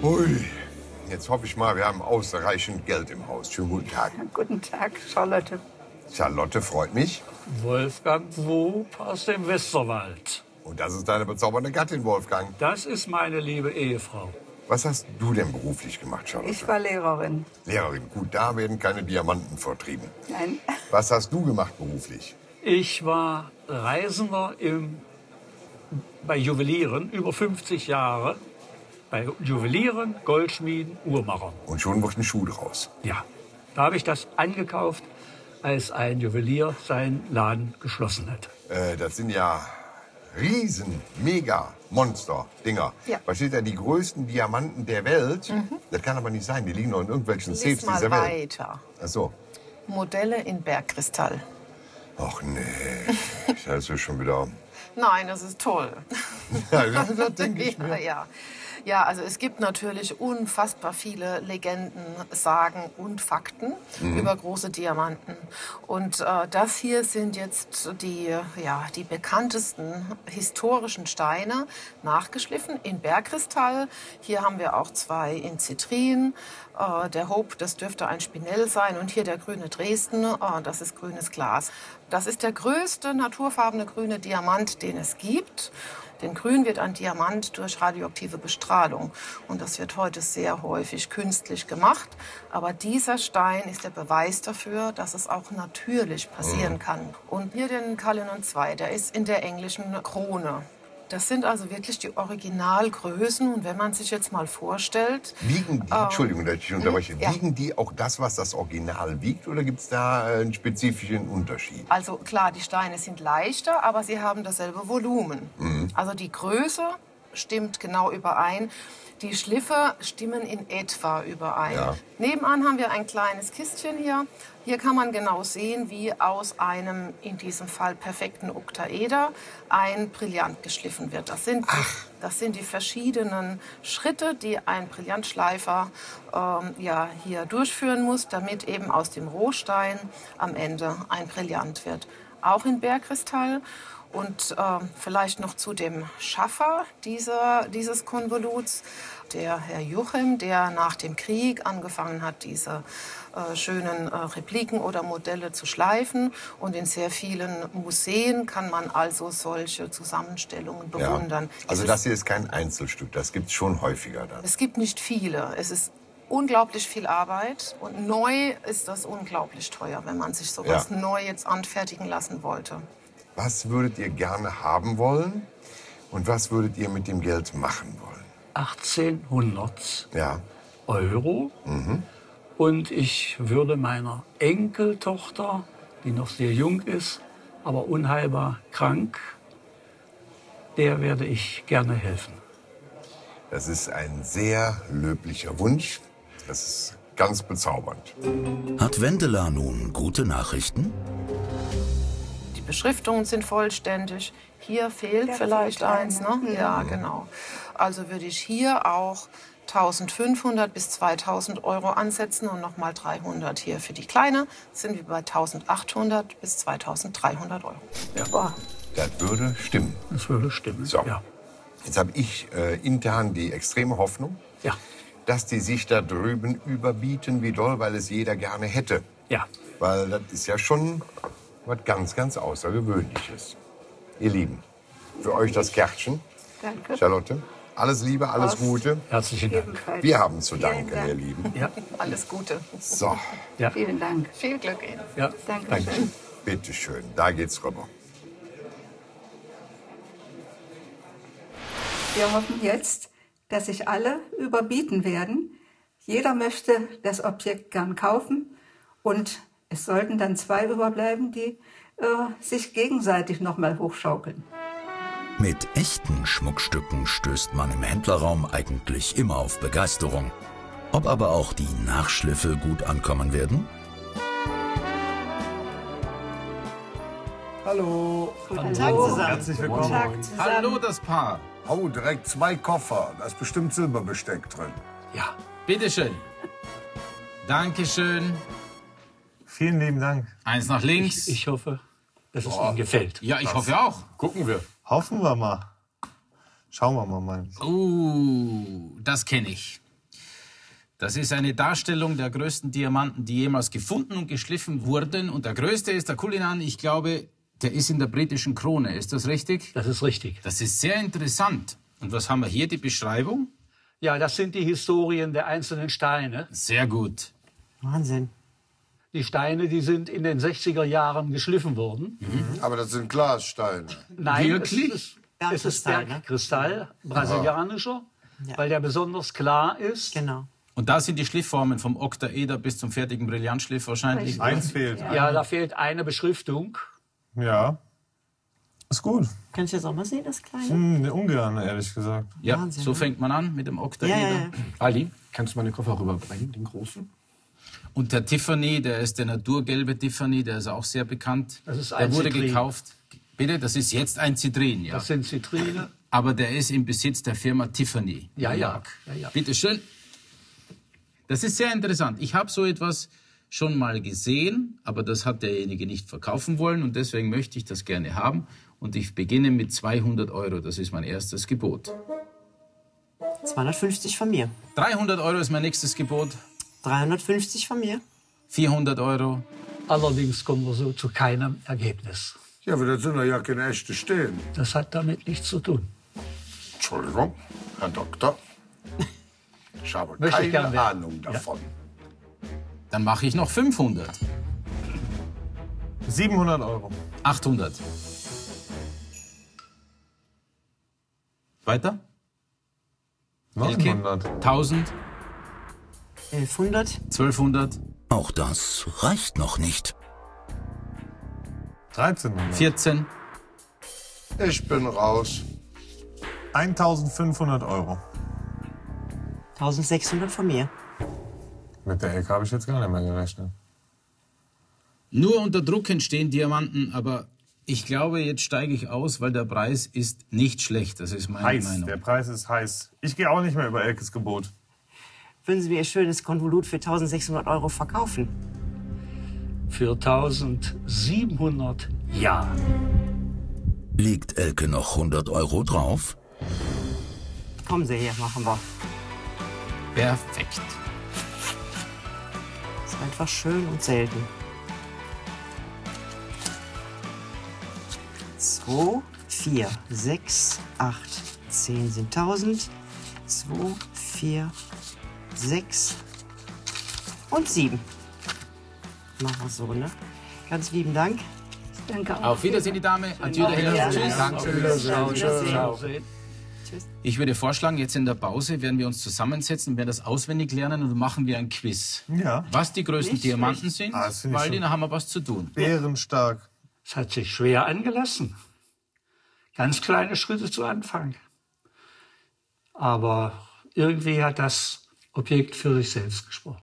Ui, jetzt hoffe ich mal, wir haben ausreichend Geld im Haus. Schönen guten Tag. Guten Tag, Charlotte. Charlotte, freut mich. Wolfgang Wob aus dem Westerwald. Und das ist deine bezaubernde Gattin, Wolfgang. Das ist meine liebe Ehefrau. Was hast du denn beruflich gemacht, Charlotte? Ich war Lehrerin. Lehrerin. Gut, da werden keine Diamanten vertrieben. Nein. Was hast du gemacht beruflich? Ich war Reisender bei Juwelieren, über 50 Jahre. Bei Juwelieren, Goldschmieden, Uhrmachern. Und schon wird ein Schuh draus. Ja, da habe ich das angekauft, als ein Juwelier seinen Laden geschlossen hat. Das sind ja riesen, mega Monster-Dinger. Ja. Was steht da? Die größten Diamanten der Welt? Das kann aber nicht sein. Die liegen noch in irgendwelchen Lies Safes mal dieser Welt. weiter. Ach so. Modelle in Bergkristall. Ach nee, das ist schon wieder... Nein, das ist toll. Ja, das denke ich mir. Ja, also es gibt natürlich unfassbar viele Legenden, Sagen und Fakten über große Diamanten. Und das hier sind jetzt die bekanntesten historischen Steine, nachgeschliffen in Bergkristall. Hier haben wir auch 2 in Zitrin. Der Hope, das dürfte ein Spinell sein. Und hier der grüne Dresden, das ist grünes Glas. Das ist der größte naturfarbene grüne Diamant, den es gibt. Denn grün wird ein Diamant durch radioaktive Bestrahlung. Und das wird heute sehr häufig künstlich gemacht. Aber dieser Stein ist der Beweis dafür, dass es auch natürlich passieren kann. Und hier den Cullinan II, der ist in der englischen Krone. Das sind also wirklich die Originalgrößen. Und wenn man sich jetzt mal vorstellt... Wiegen die, Entschuldigung, dass ich unterbreche, ja. wiegen die auch das, was das Original wiegt? Oder gibt es da einen spezifischen Unterschied? Also klar, die Steine sind leichter, aber sie haben dasselbe Volumen. Also die Größe stimmt genau überein. Die Schliffe stimmen in etwa überein. Ja. Nebenan haben wir ein kleines Kistchen hier. Hier kann man genau sehen, wie aus einem, in diesem Fall perfekten Oktaeder, ein Brillant geschliffen wird. Das sind die verschiedenen Schritte, die ein Brillantschleifer hier durchführen muss, damit eben aus dem Rohstein am Ende ein Brillant wird. Auch in Bergkristall. Und vielleicht noch zu dem Schaffer dieses Konvoluts, der Herr Juchem, der nach dem Krieg angefangen hat, diese schönen Repliken oder Modelle zu schleifen. Und in sehr vielen Museen kann man also solche Zusammenstellungen bewundern. Ja. Also das hier ist kein Einzelstück, das gibt es schon häufiger dann. Es gibt nicht viele. Es ist unglaublich viel Arbeit und neu ist das unglaublich teuer, wenn man sich sowas neu jetzt anfertigen lassen wollte. Was würdet ihr gerne haben wollen und was würdet ihr mit dem Geld machen wollen? 1800 Ja. Euro. Und ich würde meiner Enkeltochter, die noch sehr jung ist, aber unheilbar krank, der werde ich gerne helfen. Das ist ein sehr löblicher Wunsch. Das ist ganz bezaubernd. Hat Wendela nun gute Nachrichten? Die Beschriftungen sind vollständig. Hier fehlt vielleicht eins, ne? Ja, genau. Also würde ich hier auch 1.500 bis 2.000 Euro ansetzen und nochmal 300 hier für die Kleine. Sind wir bei 1.800 bis 2.300 Euro. Ja, Das würde stimmen. das würde stimmen. So. Ja. Jetzt habe ich intern die extreme Hoffnung, Ja. dass die sich da drüben überbieten wie doll, weil es jeder gerne hätte. Ja. Weil das ist ja schon was ganz, ganz Außergewöhnliches. Ihr Lieben, für euch das Kärtchen. Danke. Charlotte, alles Liebe, alles Gute. Herzlichen Dank. Ebenfalls. Wir haben zu Vielen danken, Dank. ihr Lieben. Ja. Alles Gute. So, Ja. Vielen Dank. Viel Glück Ihnen. Ja. Dankeschön. bitteschön, da geht's rüber. Wir hoffen jetzt, dass sich alle überbieten werden. Jeder möchte das Objekt gern kaufen und es sollten dann 2 überbleiben, die sich gegenseitig noch mal hochschaukeln. Mit echten Schmuckstücken stößt man im Händlerraum eigentlich immer auf Begeisterung. Ob aber auch die Nachschliffe gut ankommen werden? Hallo. Guten Tag zusammen. Herzlich willkommen. Guten Tag zusammen. Hallo, das Paar. Oh, direkt 2 Koffer. Da ist bestimmt Silberbesteck drin. Ja, bitteschön. Dankeschön. Vielen lieben Dank. Eins nach links. Ich hoffe, dass es Ihnen gefällt. Ja, ich hoffe auch. Gucken wir. Hoffen wir mal. Schauen wir mal. Das kenne ich. Das ist eine Darstellung der größten Diamanten, die jemals gefunden und geschliffen wurden. Und der größte ist der Cullinan, ich glaube, der ist in der britischen Krone. Ist das richtig? Das ist richtig. Das ist sehr interessant. Und was haben wir hier, die Beschreibung? Ja, das sind die Historien der einzelnen Steine. Sehr gut. Wahnsinn. Die Steine, die sind in den 60er Jahren geschliffen worden. Aber das sind Glassteine. Nein, Wirklich? es ist Bergkristall, brasilianischer, weil der besonders klar ist. Genau. Und da sind die Schliffformen vom Oktaeder bis zum fertigen Brillantschliff wahrscheinlich. Eins fehlt. Ja, da fehlt eine Beschriftung. Ja. Ist gut. Kannst du jetzt auch mal sehen, das Kleine? Ungern, ehrlich gesagt. Ja, Wahnsinn, so ne? fängt man an mit dem Oktaeder. Ja. Ali, kannst du mal den Koffer rüberbringen, den großen? Und der Tiffany, der ist der naturgelbe Tiffany, der ist auch sehr bekannt. Das ist ein der wurde Zitrin. gekauft. Bitte, das ist jetzt ein Zitrin, ja. Das sind Zitrine. Aber der ist im Besitz der Firma Tiffany. Ja, New ja. York. Ja. Bitte schön. Das ist sehr interessant. Ich habe so etwas schon mal gesehen, aber das hat derjenige nicht verkaufen wollen und deswegen möchte ich das gerne haben. Und ich beginne mit 200 Euro. Das ist mein erstes Gebot. 250 von mir. 300 Euro ist mein nächstes Gebot. 350 von mir. 400 Euro. Allerdings kommen wir so zu keinem Ergebnis. Ja, aber das sind doch ja keine echte Stehen. Das hat damit nichts zu tun. Entschuldigung, Herr Doktor. Ich habe Möchte ich gern keine werden. Ahnung davon. Dann mache ich noch 500. 700 Euro. 800. Weiter? 900. 1000. 1100. 1200. Auch das reicht noch nicht. 1300. 14. Ich bin raus. 1500 Euro. 1600 von mir. Mit der Ecke habe ich jetzt gar nicht mehr gerechnet. Nur unter Druck entstehen Diamanten, aber ich glaube, jetzt steige ich aus, weil der Preis ist nicht schlecht. Das ist meine Heiß. Meinung. Der Preis ist heiß. Ich gehe auch nicht mehr über Elkes Gebot. Würden Sie mir Ihr schönes Konvolut für 1600 Euro verkaufen? Für 1700 ja. Liegt Elke noch 100 Euro drauf? Kommen Sie her, machen wir. Perfekt. Ist einfach schön und selten. 2, 4, 6, 8, 10 sind 1000. 2, 4, 6 und 7. Machen wir so, ne? Ganz lieben Dank. Danke auch. Auf Wiedersehen, die Dame. Adieu, der Herr. Tschüss. Dankeschön. Ich würde vorschlagen, jetzt in der Pause werden wir uns zusammensetzen, werden das auswendig lernen und dann machen wir ein Quiz. Ja. Was die größten Diamanten sind, das finde ich weil schon. da haben wir was zu tun. Bärenstark. Es hat sich schwer angelassen. Ganz kleine Schritte zu Anfang. Aber irgendwie hat das Objekt für sich selbst gesprochen.